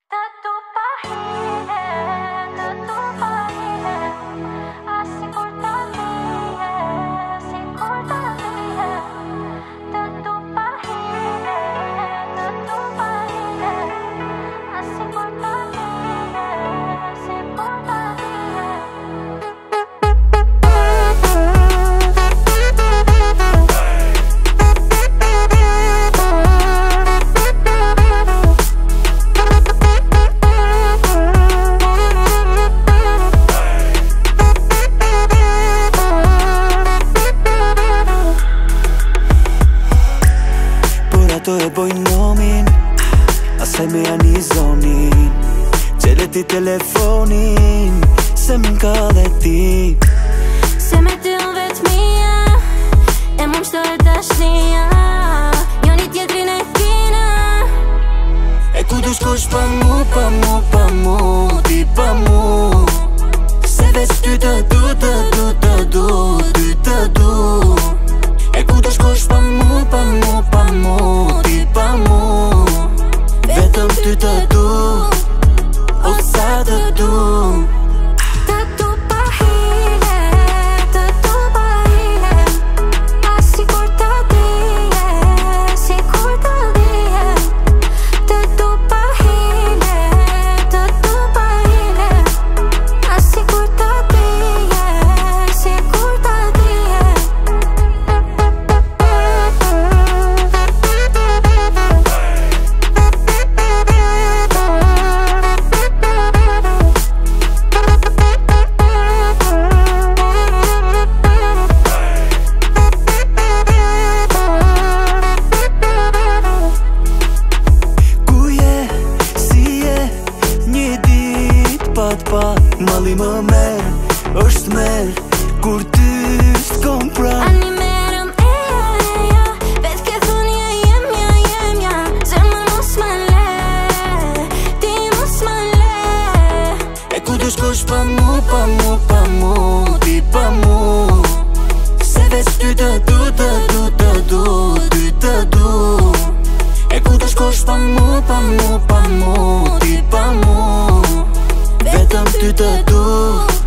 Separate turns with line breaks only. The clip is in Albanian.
Të du pa hije, të du pa hije, a si kur ta dhije, si kur ta dhije. Të du pa hije, të du pa hije, a si kur ta dhije, si kur ta dhije.
Ato e boj nomin, asaj me janë zonin. Qele ti telefonin, se m'ka dhe ti.
Se me ty unë vetëmia, e më mështore dashnia. Jo një tjetrin e kina.
E ku du shkosh pa mu, pa mu, pa mu, ti pa mu. Se veç ty të du, të du, të du, ty të du. E ku du shkosh pa mu, pa mu, pa mu, ti pa mu. Vetëm ty të du, o sa të du.
Të du pa hije, të du pa hije, a si kur ta dhije, si kur ta dhije. Të du pa hije, të du pa hije, a si kur ta dhije, si kur ta dhije.
Pa, mali më merë, është merë, kur ty s'kom pra.
Ani merëm eja, vetë ke thunje jemja, zemër mos më le, ti mos më le.
E ku du shkosh pa mu, pa mu, pa mu, ti pa mu. Se veç ty të du, të du, të du, ty të du. E ku du shkosh pa mu, pa mu, pa mu, ti pa mu. Vetëm ty të du.